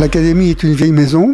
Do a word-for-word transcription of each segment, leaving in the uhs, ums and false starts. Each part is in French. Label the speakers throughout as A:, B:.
A: L'Académie est une vieille maison.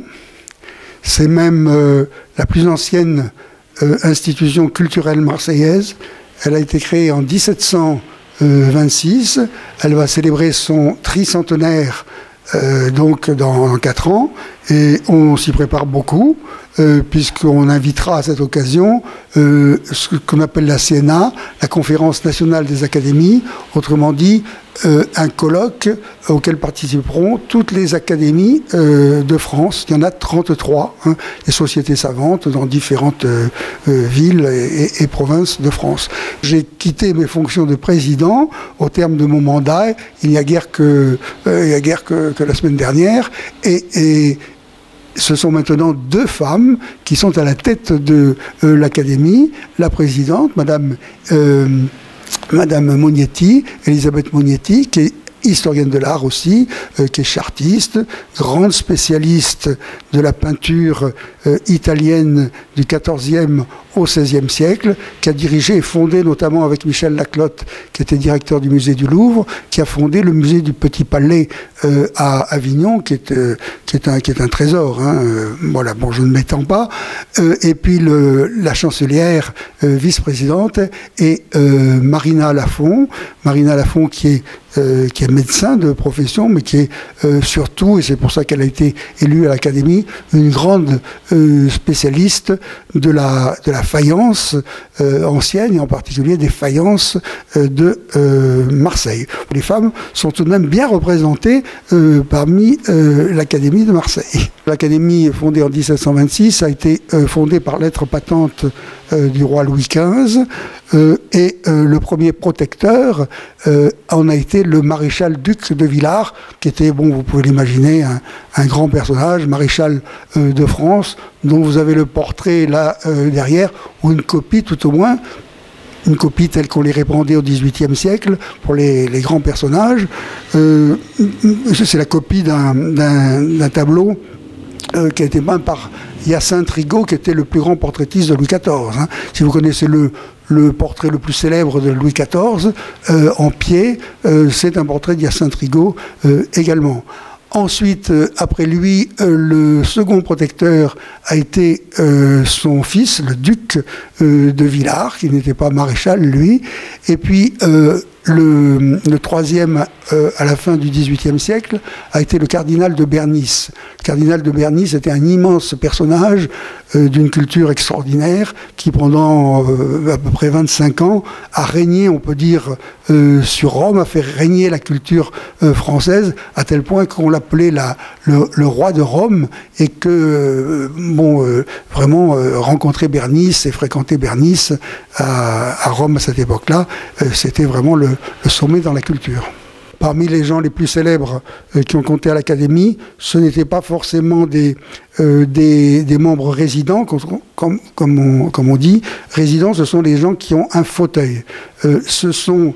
A: C'est même euh, la plus ancienne euh, institution culturelle marseillaise. Elle a été créée en mille sept cent vingt-six. Elle va célébrer son tricentenaire euh, donc dans quatre ans. Et on s'y prépare beaucoup, euh, puisqu'on invitera à cette occasion euh, ce qu'on appelle la C N A, la Conférence nationale des académies, autrement dit, euh, un colloque auquel participeront toutes les académies euh, de France. Il y en a trente-trois, hein, les sociétés savantes dans différentes euh, euh, villes et, et, et provinces de France. J'ai quitté mes fonctions de président au terme de mon mandat, il n'y a guère que, euh, il y a guère que, que la semaine dernière, et, et ce sont maintenant deux femmes qui sont à la tête de euh, l'Académie. La présidente, Madame, euh, Madame Mognetti, Elisabeth Mognetti, qui est historienne de l'art aussi, euh, qui est chartiste, grande spécialiste de la peinture euh, italienne du quatorzième au seizième siècle, qui a dirigé et fondé, notamment avec Michel Laclotte, qui était directeur du musée du Louvre, qui a fondé le musée du Petit Palais euh, à Avignon, qui est, euh, qui est, un, qui est un trésor. Hein, euh, voilà, bon, je ne m'étends pas. Euh, et puis le, la chancelière euh, vice-présidente et euh, Marina Lafont, Marina Lafont qui est Euh, qui est médecin de profession, mais qui est euh, surtout, et c'est pour ça qu'elle a été élue à l'Académie, une grande euh, spécialiste de la, de la faïence euh, ancienne, et en particulier des faïences euh, de euh, Marseille. Les femmes sont tout de même bien représentées euh, parmi euh, l'Académie de Marseille. L'Académie, fondée en mille sept cent vingt-six, a été euh, fondée par lettre patente euh, du roi Louis quinze, euh, et euh, le premier protecteur euh, en a été le maréchal duc de Villars, qui était, bon, vous pouvez l'imaginer, un, un grand personnage, maréchal euh, de France, dont vous avez le portrait là euh, derrière, ou une copie tout au moins, une copie telle qu'on les répandait au dix-huitième siècle pour les, les grands personnages. Euh, c'est la copie d'un d'un tableau euh, qui a été peint par Hyacinthe Rigaud, qui était le plus grand portraitiste de Louis quatorze. Hein. Si vous connaissez le Le portrait le plus célèbre de Louis quatorze, euh, en pied, euh, c'est un portrait d'Hyacinthe Rigaud euh, également. Ensuite, euh, après lui, euh, le second protecteur a été euh, son fils, le duc euh, de Villars, qui n'était pas maréchal, lui. Et puis, euh, le, le troisième, euh, à la fin du dix-huitième siècle, a été le cardinal de Bernis. Le cardinal de Bernis était un immense personnage euh, d'une culture extraordinaire qui, pendant euh, à peu près vingt-cinq ans, a régné, on peut dire, euh, sur Rome, a fait régner la culture euh, française, à tel point qu'on l'appelait la, le, le roi de Rome, et que, euh, bon, euh, vraiment, euh, rencontrer Bernis et fréquenter Bernis à, à Rome à cette époque-là, euh, c'était vraiment le, le sommet dans la culture. Parmi les gens les plus célèbres euh, qui ont compté à l'Académie, ce n'étaient pas forcément des, euh, des, des membres résidents, comme, comme, comme, on, comme on dit. Résidents, ce sont les gens qui ont un fauteuil. Euh, ce sont,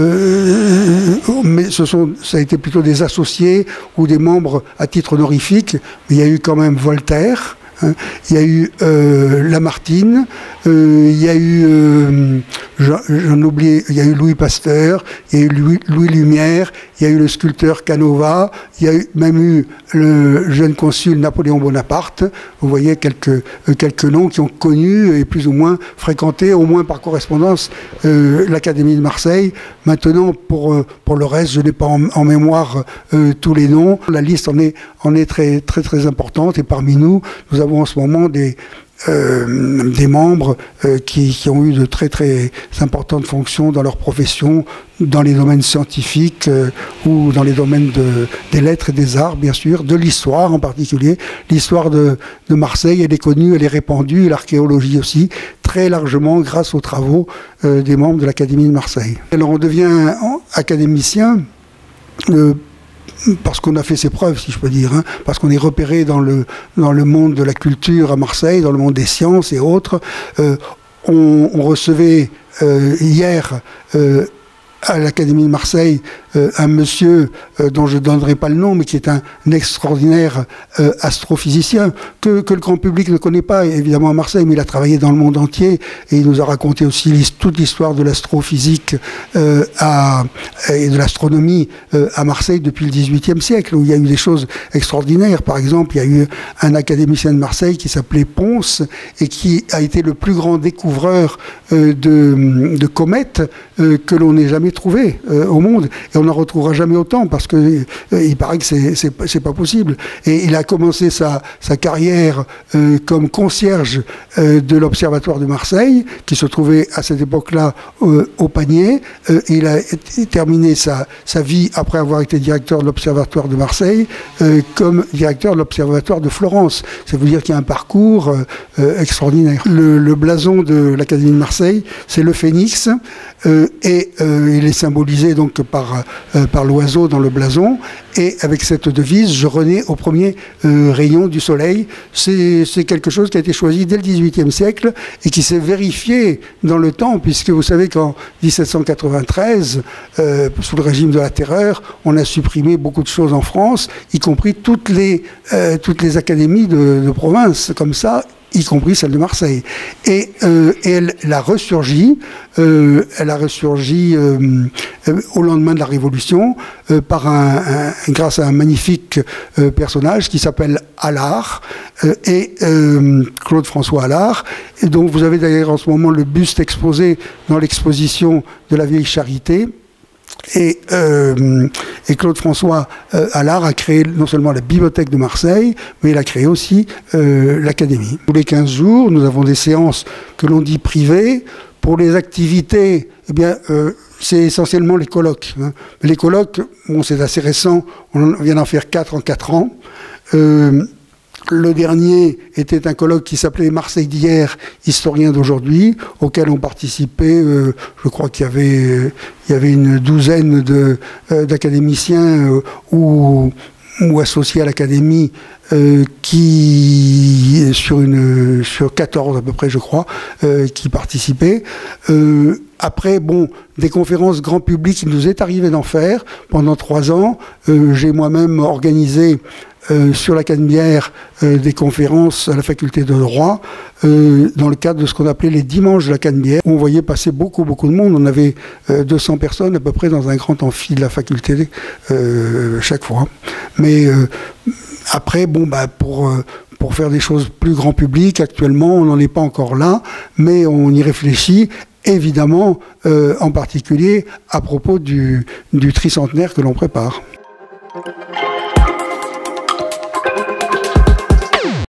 A: euh, mais ce sont, ça a été plutôt des associés ou des membres à titre honorifique. Mais il y a eu quand même Voltaire. Hein, il y a eu euh, Lamartine, euh, il y a eu, euh, j'en oublie, il y a eu Louis Pasteur, il y a eu Louis, Louis Lumière, il y a eu le sculpteur Canova, il y a eu, même eu le jeune consul Napoléon Bonaparte. Vous voyez quelques, euh, quelques noms qui ont connu et plus ou moins fréquenté, au moins par correspondance, euh, l'Académie de Marseille. Maintenant, pour, euh, pour le reste, je n'ai pas en, en mémoire euh, tous les noms. La liste en est, en est très, très, très importante, et parmi nous, nous avons en ce moment des, euh, des membres euh, qui, qui ont eu de très très importantes fonctions dans leur profession, dans les domaines scientifiques euh, ou dans les domaines de, des lettres et des arts, bien sûr, de l'histoire en particulier. L'histoire de, de Marseille, elle est connue, elle est répandue, l'archéologie aussi, très largement grâce aux travaux euh, des membres de l'Académie de Marseille. Alors on devient académicien euh, parce qu'on a fait ses preuves, si je peux dire, hein, parce qu'on est repéré dans le, dans le monde de la culture à Marseille, dans le monde des sciences et autres. Euh, on, on recevait euh, hier euh, à l'Académie de Marseille euh, un monsieur euh, dont je ne donnerai pas le nom, mais qui est un, un extraordinaire euh, astrophysicien que, que le grand public ne connaît pas, évidemment à Marseille, mais il a travaillé dans le monde entier et il nous a raconté aussi toute l'histoire de l'astrophysique euh, à, et de l'astronomie euh, à Marseille depuis le dix-huitième siècle, où il y a eu des choses extraordinaires. Par exemple, il y a eu un académicien de Marseille qui s'appelait Ponce et qui a été le plus grand découvreur euh, de, de comètes euh, que l'on n'ait jamais trouvé euh, au monde, et on n'en retrouvera jamais autant parce que euh, il paraît que c'est c'est pas possible. Et il a commencé sa, sa carrière euh, comme concierge euh, de l'Observatoire de Marseille, qui se trouvait à cette époque-là euh, au Panier. Euh, il a terminé sa, sa vie après avoir été directeur de l'Observatoire de Marseille euh, comme directeur de l'Observatoire de Florence. Ça veut dire qu'il y a un parcours euh, euh, extraordinaire. Le, le blason de l'Académie de Marseille, c'est le phénix, euh, et euh, il est symbolisé donc par, euh, par l'oiseau dans le blason, et avec cette devise, je renais au premier euh, rayon du soleil. C'est quelque chose qui a été choisi dès le dix-huitième siècle et qui s'est vérifié dans le temps, puisque vous savez qu'en mille sept cent quatre-vingt-treize, euh, sous le régime de la terreur, on a supprimé beaucoup de choses en France, y compris toutes les, euh, toutes les académies de, de province, comme ça, y compris celle de Marseille. Et, euh, et elle, elle a ressurgi, euh, elle a ressurgi euh, euh, au lendemain de la Révolution, euh, par un, un, grâce à un magnifique euh, personnage qui s'appelle Allard, euh, et euh, Claude-François Allard, et dont vous avez d'ailleurs en ce moment le buste exposé dans l'exposition de la Vieille Charité. Et, euh, et Claude-François euh, Allard a créé non seulement la bibliothèque de Marseille, mais il a créé aussi euh, l'académie. Tous les quinze jours, nous avons des séances que l'on dit privées. Pour les activités, eh bien, euh, c'est essentiellement les colloques. Hein. Les colloques, bon, c'est assez récent, on vient d'en faire quatre en quatre ans. Euh, Le dernier était un colloque qui s'appelait Marseille d'hier, historien d'aujourd'hui, auquel ont participé, euh, je crois qu'il y avait, euh, il y avait une douzaine de, euh, d'académiciens euh, ou, ou associés à l'académie euh, qui, sur, une, sur quatorze à peu près, je crois, euh, qui participaient. Euh, Après, bon, des conférences grand public, il nous est arrivé d'en faire pendant trois ans. Euh, J'ai moi-même organisé Euh, sur la Canebière euh, des conférences à la faculté de droit euh, dans le cadre de ce qu'on appelait les dimanches de la Canebière, où on voyait passer beaucoup beaucoup de monde. On avait euh, deux cents personnes à peu près dans un grand amphi de la faculté euh, chaque fois. Mais euh, après, bon, bah, pour, euh, pour faire des choses plus grand public, actuellement on n'en est pas encore là, mais on y réfléchit. Évidemment, euh, en particulier à propos du, du tricentenaire que l'on prépare.